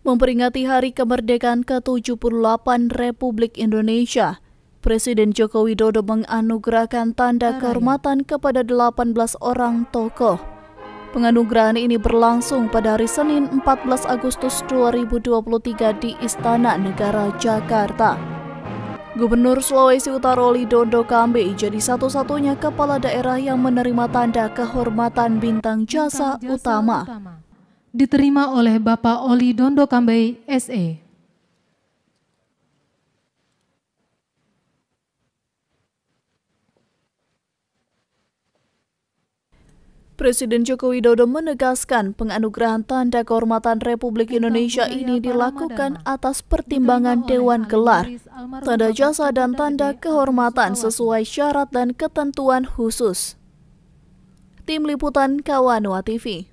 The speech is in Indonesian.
Memperingati Hari Kemerdekaan ke-78 Republik Indonesia, Presiden Joko Widodo menganugerahkan tanda kehormatan kepada 18 orang tokoh. Penganugerahan ini berlangsung pada hari Senin 14 Agustus 2023 di Istana Negara, Jakarta. Gubernur Sulawesi Utara Oli Dondo Kambe jadi satu-satunya kepala daerah yang menerima tanda kehormatan Bintang Jasa Utama. Diterima oleh Bapak Oli Dondo Kambe, SE. Presiden Joko Widodo menegaskan penganugerahan tanda kehormatan Republik Indonesia ini dilakukan atas pertimbangan Dewan Gelar, tanda jasa dan tanda kehormatan sesuai syarat dan ketentuan khusus. Tim Liputan Kawanua TV.